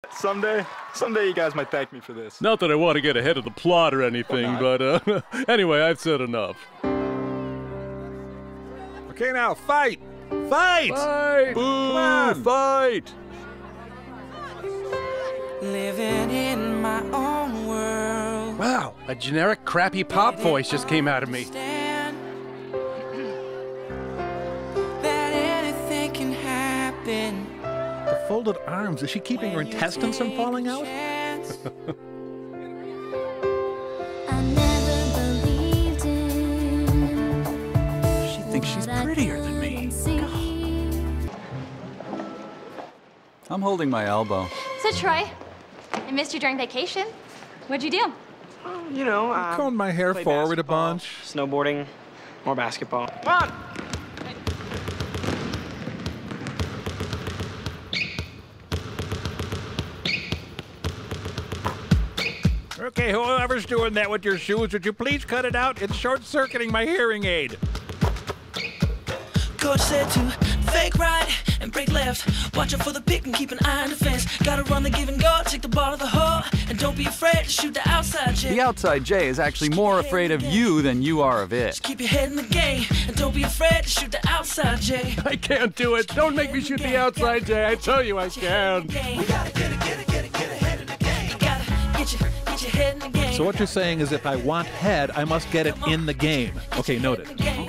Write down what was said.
Someday you guys might thank me for this. Not that I want to get ahead of the plot or anything, but anyway, I've said enough. Okay, now fight! Fight! Fight! Boo! Come on! Fight! Living in my own world. Wow, a generic crappy pop voice just came out of me. That anything can happen. The folded arms. Is she keeping her intestines from falling out? I never believed in. She thinks she's prettier than me. I'm holding my elbow. So, Troy, I missed you during vacation. What'd you do? You know, I combed my hair play forward a basketball, bunch. Snowboarding, more basketball. Come on! Okay, whoever's doing that with your shoes, would you please cut it out? It's short-circuiting my hearing aid. Coach said to fake right and break left. Watch out for the pick and keep an eye on the fence. Gotta run the give and go, take the ball to the hole, and don't be afraid to shoot the outside J. The outside J is actually more afraid of you than you are of it. Just keep your head in the game, and don't be afraid to shoot the outside J. I can't do it. Don't make me shoot the outside, Jay. I tell you I can. We gotta get ahead in the game. You gotta get your head in the game. So what you're saying is if I want head, I must get it in the game. Okay, noted.